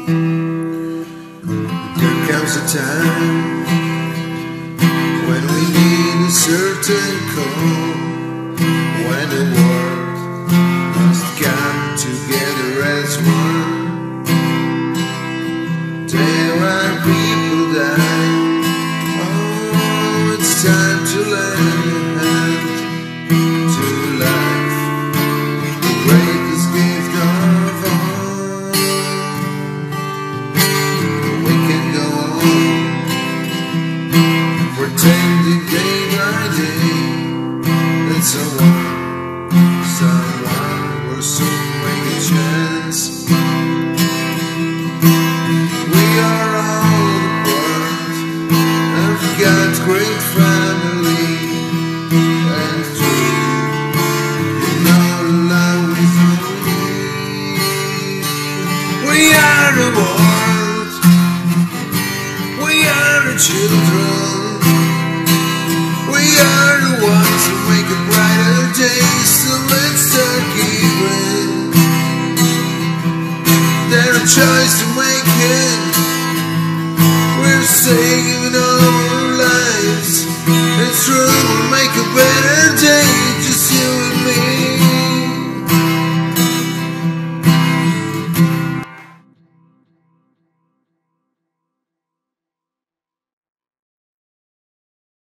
There comes a time when we need a certain call, when the world must come together as one. There are people dying. Oh, it's time to lend a hand to life, the greatest gift of all. We can go on pretending day by day that someone will soon make a chance. We are all the world, and we got great family and dream. You know love is only. We are the world, we are the children, we are the ones who make a brighter day. So let's start giving. There's a choice to make it. We're saving our lives. It's true, we'll make a better day. Just you